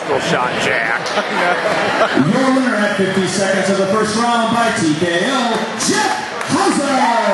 pistol shot Jack. Your winner at 50 seconds of the first round by TKO, Jeff Hauser.